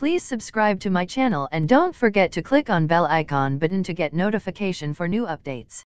Please subscribe to my channel and don't forget to click on bell icon button to get notification for new updates.